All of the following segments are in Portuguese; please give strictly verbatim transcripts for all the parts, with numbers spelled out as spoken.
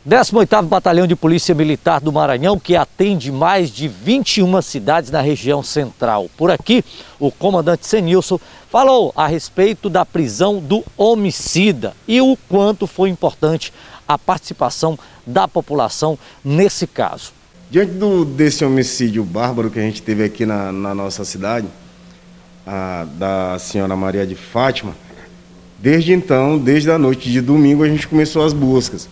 décimo oitavo Batalhão de Polícia Militar do Maranhão, que atende mais de vinte e uma cidades na região central. Por aqui, o comandante Senilson falou a respeito da prisão do homicida e o quanto foi importante a participação da população nesse caso. Diante do, desse homicídio bárbaro que a gente teve aqui na, na nossa cidade, a, da senhora Maria de Fátima, desde então, desde a noite de domingo, a gente começou as buscas.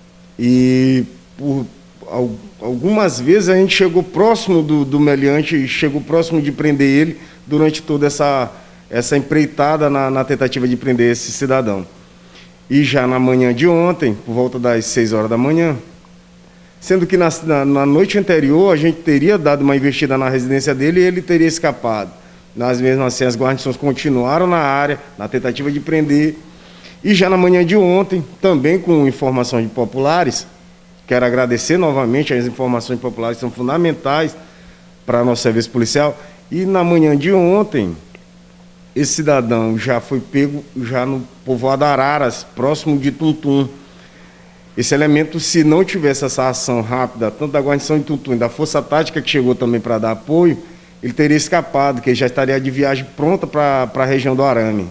E por algumas vezes a gente chegou próximo do, do meliante, chegou próximo de prender ele durante toda essa, essa empreitada na, na tentativa de prender esse cidadão. E já na manhã de ontem, por volta das seis horas da manhã, sendo que na, na, na noite anterior a gente teria dado uma investida na residência dele e ele teria escapado. Mas mesmo assim as guarnições continuaram na área, na tentativa de prender. E já na manhã de ontem, também com informações de populares, quero agradecer novamente, as informações populares são fundamentais para nosso serviço policial. E na manhã de ontem, esse cidadão já foi pego já no povoado Araras, próximo de Tuntum. Esse elemento, se não tivesse essa ação rápida, tanto da guarnição de Tuntum e da Força Tática que chegou também para dar apoio, ele teria escapado, que ele já estaria de viagem pronta para a região do Arame.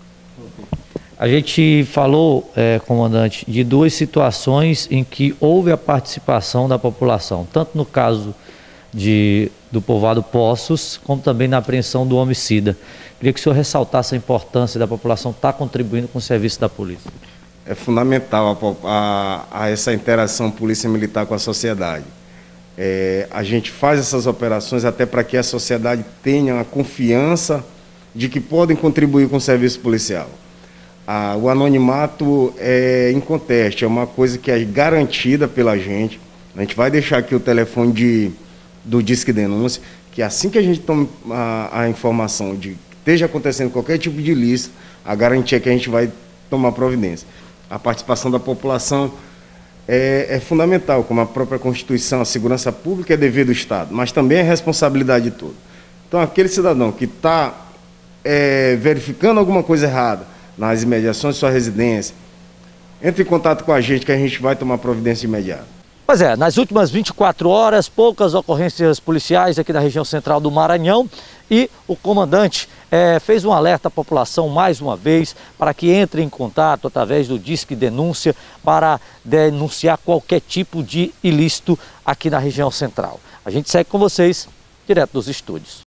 A gente falou, é, comandante, de duas situações em que houve a participação da população, tanto no caso de, do povoado Poços, como também na apreensão do homicida. Queria que o senhor ressaltasse a importância da população estar contribuindo com o serviço da polícia. É fundamental a, a, a essa interação polícia militar com a sociedade. É, a gente faz essas operações até para que a sociedade tenha a confiança de que podem contribuir com o serviço policial. Ah, o anonimato é inconteste, é uma coisa que é garantida pela gente. A gente vai deixar aqui o telefone de, do Disque Denúncia, que assim que a gente toma a, a informação de que esteja acontecendo qualquer tipo de ilícito, a garantia é que a gente vai tomar providência. A participação da população é, é fundamental, como a própria Constituição, a segurança pública é dever do Estado, mas também é responsabilidade de todos. Então, aquele cidadão que está é, verificando alguma coisa errada nas imediações de sua residência, entre em contato com a gente que a gente vai tomar providência imediata. Pois é, nas últimas vinte e quatro horas, poucas ocorrências policiais aqui na região central do Maranhão e o comandante é, fez um alerta à população mais uma vez para que entre em contato através do Disque Denúncia para denunciar qualquer tipo de ilícito aqui na região central. A gente segue com vocês direto dos estúdios.